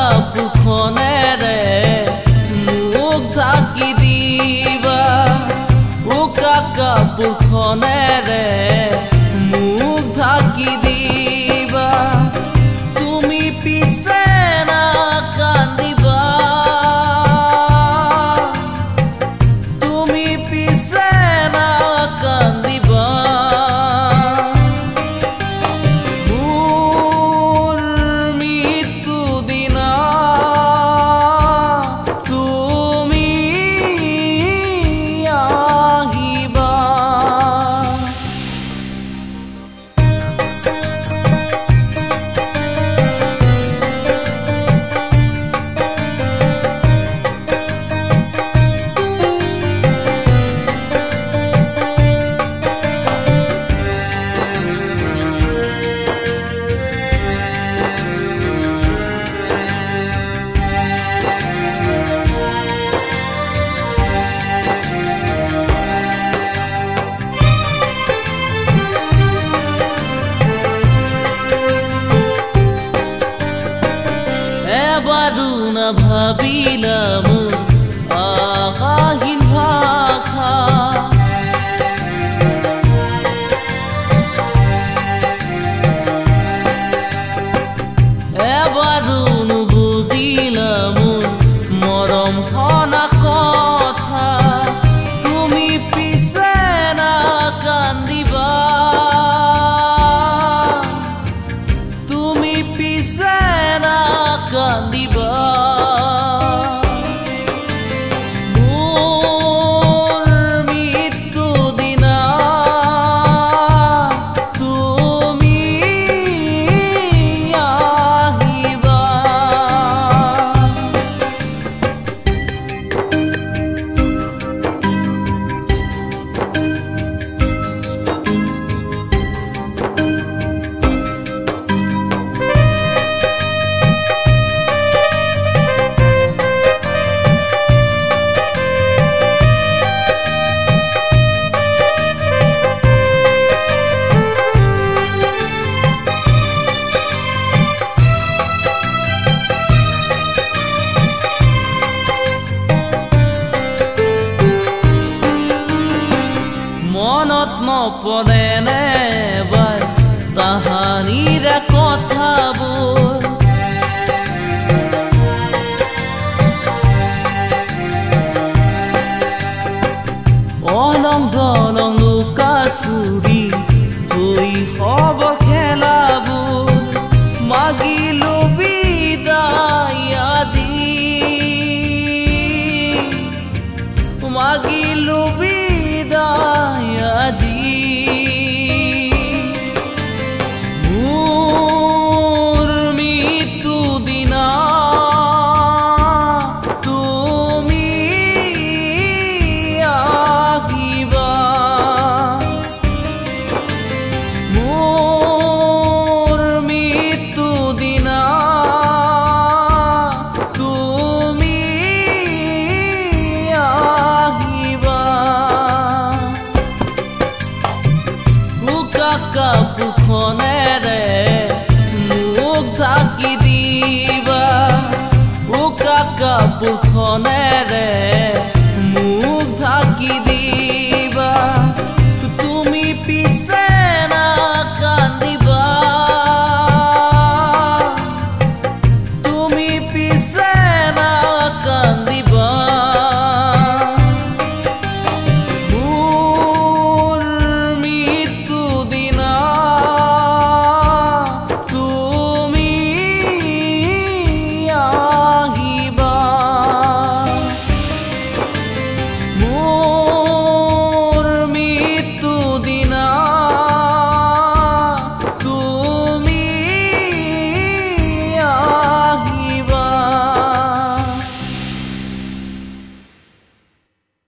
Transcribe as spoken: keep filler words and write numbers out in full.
কাপোৰখনেৰে মোক ঢাকি দিবা উকা কাপোৰখনেৰে মোক ঢাকি দিবা তুমি পিছে না কান্দিবা তুমি পিছে না কান্দিবা না ভাবিলাম আশাহীন ভাষা এবাৰো নুবুজিলাম মৰম হনা কথা তুমি পিছে না কান্দিবা তুমি পিছে না কান্দিবা মনত নপৰে নেবাৰ তাহানিৰে কথাবোৰ অলং দলং লুকা চুৰি হৈ হব খেলাবোৰ মাগিলো বিদায় আদি মাগিলো বিদায় আদি মোৰ মৃত্যু দিনা তুমি আহিবা মোৰ মৃত্যু দিনা তুমি আহিবা উকা কাপোৰখনেৰে মোক ঢাকি দিবা উকা কাপোৰখনেৰে